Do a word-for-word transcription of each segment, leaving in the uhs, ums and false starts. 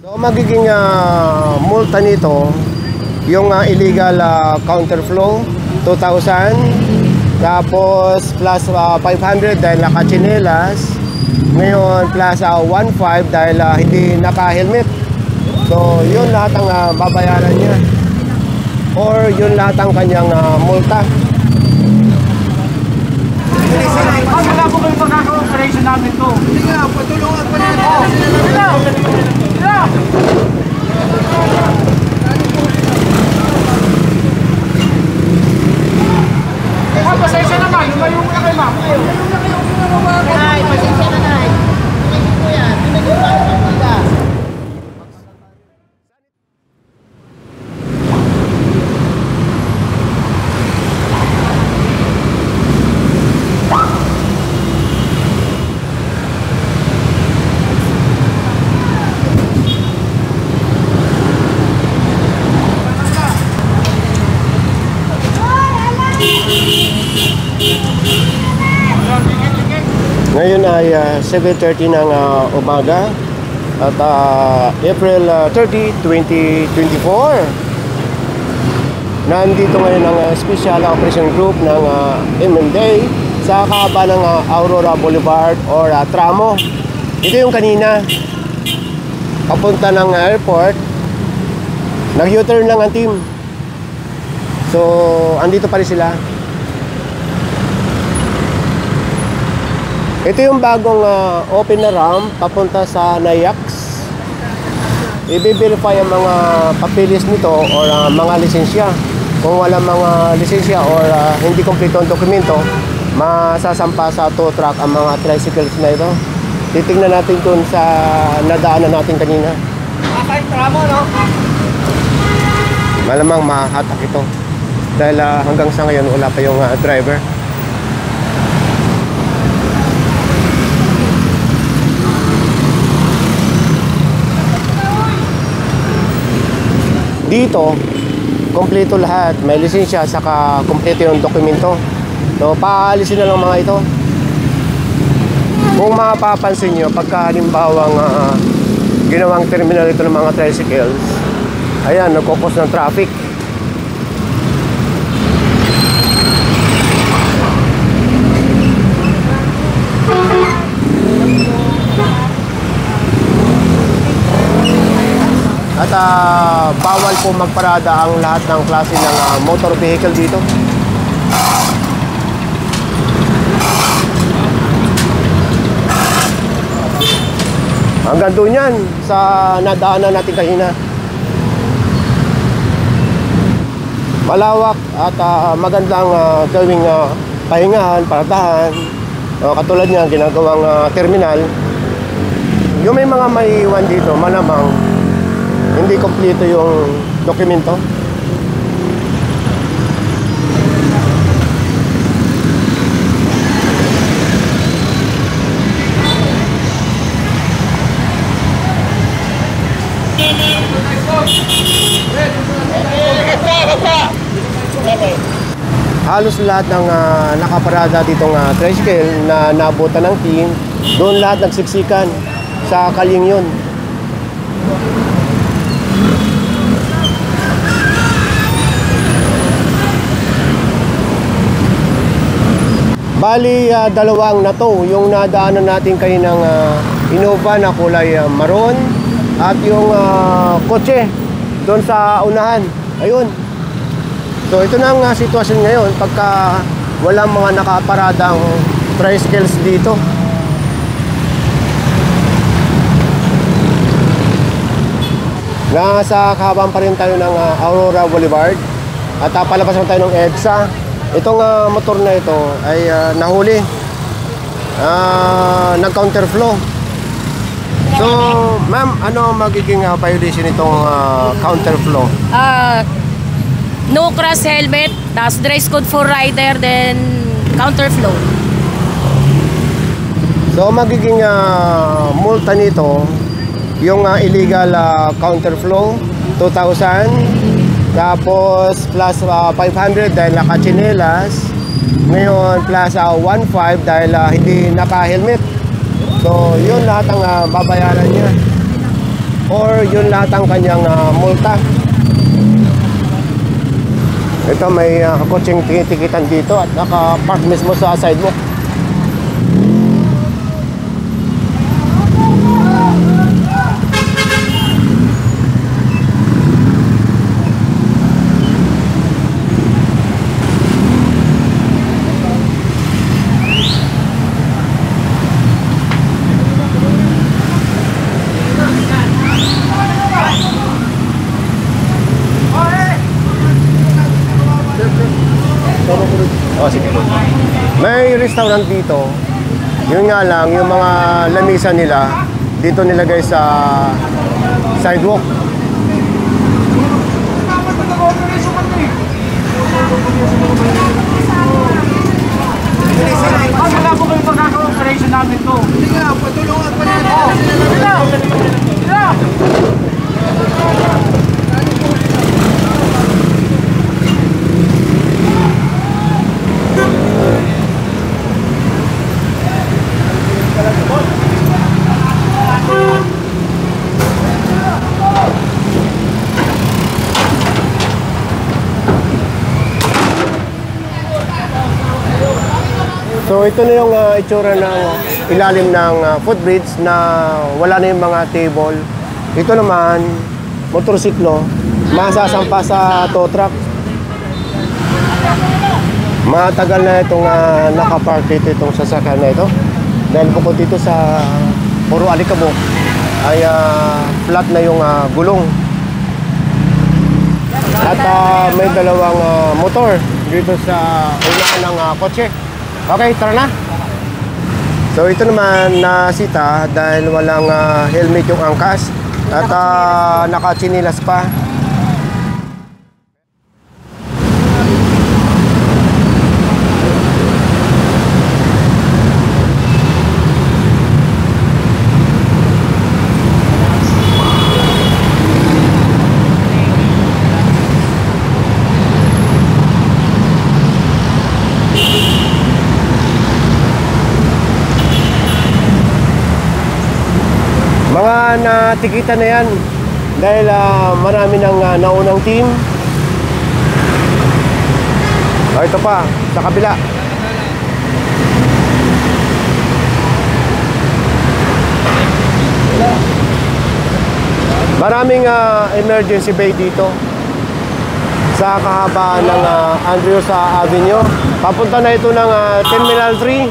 So magiging uh, multa nito yung uh, illegal uh, counterflow two thousand, tapos plus uh, five hundred dahil nakachinelas, ngayon plus uh, one point five dahil uh, hindi naka-helmet. So yun lahat ang uh, babayaran niya, or yun lahat ang kanyang uh, multa. Mas wala po kayong magagawa operation namin to. Hindi nga, patulungan pa natin. Oh, sila! Sila! Ah, pasensya naman. Lumayo muna kayo, ma'am. Ay, pasensya na na. Tingin ko yan. Tingin ko yan. Ngayon ay uh, seven thirty ng uh, umaga at uh, April uh, thirty, twenty twenty-four. Nandito ngayon ang uh, Special Operation Group ng uh, M M D A sa kahaba ng uh, Aurora Boulevard or uh, Tramo. Ito yung kanina papunta ng airport. Nag-U-turn lang ang team. So andito pa rin sila. Ito yung bagong uh, open na ramp papunta sa Nayax. I-verify ang mga papilis nito or uh, mga lisensya. Kung wala mga lisensya or uh, hindi kompleto ang dokumento, masasampa sa tow truck ang mga tricycles na ito. Titingnan natin dun sa nadaanan natin kanina. Kahit tramo, no? Malamang mahatak ito. Dahil uh, hanggang sa ngayon wala pa yung uh, driver. Dito, kompleto lahat. May lisensya, saka kompleto yung dokumento. So, paalisin na lang mga ito. Kung mapapansin nyo, pagka halimbawang uh, ginawang terminal ito ng mga tricycles, ayan, nagkukos ng traffic. At uh, bawal po magparada ang lahat ng klase ng uh, motor vehicle dito. Hanggang doon yan sa nadaanan natin kanina. Malawak at uh, magandang uh, gawing uh, pahingahan, paradahan. Uh, katulad niya, ginagawang uh, terminal. Yung may mga maiiwan dito, malamang hindi kompleto yung dokumento. Halos lahat ng uh, nakaparada ditong uh, tricycle na nabutan ng team, doon lahat nagsiksikan sa kalyeng yun. Bali, uh, dalawang na to. Yung nadaanan natin kaninang uh, Innova na kulay uh, maroon, at yung uh, kotse doon sa unahan. Ayun. So ito na ang uh, sitwasyon ngayon pagka walang mga nakaparadang tricycles dito. Nasa kahabang pa rin tayo ng uh, Aurora Boulevard at uh, palabas na tayo ng EDSA. Itong uh, motor na ito ay uh, nahuli, uh, nag-counterflow. So, ma'am, ano magiging uh, violation itong uh, counterflow? Uh, no cross helmet, tas dress code for rider, then counterflow. So, magiging uh, multa nito yung uh, illegal uh, counterflow two thousand. Tapos plus uh, five hundred dahil nakachinelas. Ngayon plus uh, one point five dahil uh, hindi naka-helmet. So yun lahat ang uh, babayaran niya. or yun lahat ang kanyang uh, multa. Ito may uh, kotseng tinitikitan dito at naka-park mismo sa sidewalk. Oh, sige. May restaurant dito. Yun nga lang, yung mga lamisa nila dito nilagay sa sidewalk. Ah, wala po kayo magkaka-operation namin to. Hindi nga, patulungan pa nila. Oh, sila! Sila! So ito na yung uh, itsura ng ilalim ng uh, footbridge na wala na yung mga table. Ito naman, motorsiklo, masasampa sa tow truck. Matagal na itong uh, nakapark dito itong sasakyan na ito. Dahil bukod dito sa puro alikabok ay uh, flat na yung uh, gulong. At uh, may dalawang uh, motor dito sa unahan ng uh, kotse. Okay, tara na. So ito naman nasita dahil walang uh, helmet yung angkas at uh, nakatsinilas pa. Mga natikita na yan dahil uh, marami ng uh, naunang team. O, ito pa, sa kabila. Maraming uh, emergency bay dito sa kahabaan ng uh, Andrews uh, Avenue. Papunta na ito ng uh, Terminal three.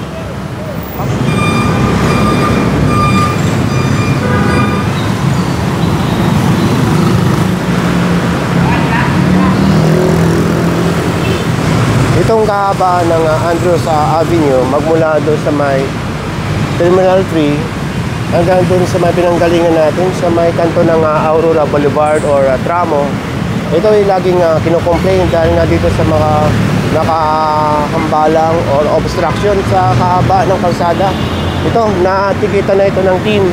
Itong kahabaan ng uh, Andrews uh, Avenue magmula doon sa may Terminal three hanggang doon sa may pinanggalingan natin sa may kanto ng uh, Aurora Boulevard or uh, Tramo. Ito ay laging uh, kinocomplain dahil nga dito sa mga nakahambalang or obstruction sa kahaba ng kalsada. Ito, natikita na ito ng team.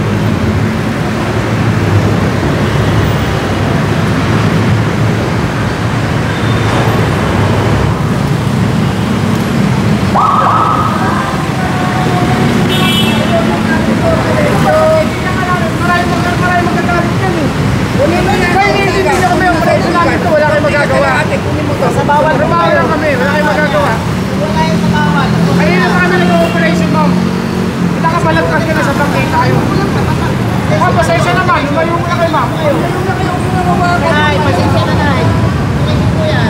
Sa bawal, bawal lang kami, wala kayong magagawa. Kanina pa kami nag-operation, ma'am. Nakabalat kasi na sa bangkita kayo. Oh, pasensya naman, lumayo mo na kayo, ma'am. Ay, pasensya na na. Tingin ko yan.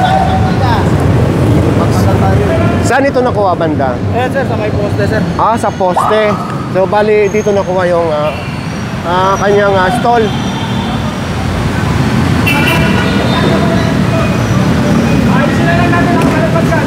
Saan ito nakuha banda? Eh, sir, sa may poste, sir. Ah, sa poste. So bali dito nakuha yung uh, uh, kanyang uh, stall. Ayos sila lang natin ang kalapagsan.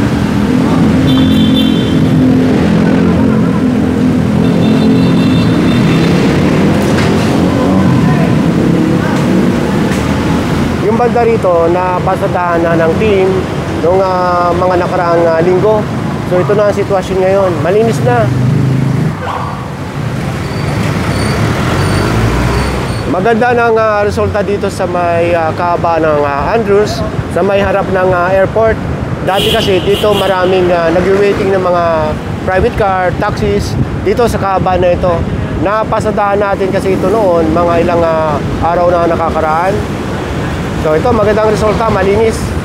Yung banda rito na pasadahan na ng team noong uh, mga nakaraang uh, linggo. So ito na ang sitwasyon ngayon. Malinis na. Maganda ng uh, resulta dito sa may uh, kahaba ng uh, Andrews, sa may harap ng uh, airport. Dati kasi dito maraming uh, nag-waiting ng mga private car, taxis dito sa kahaba na ito napasadahan natin kasi ito noon, mga ilang ah, araw na nakakaraan. So ito, magandang resulta, malinis.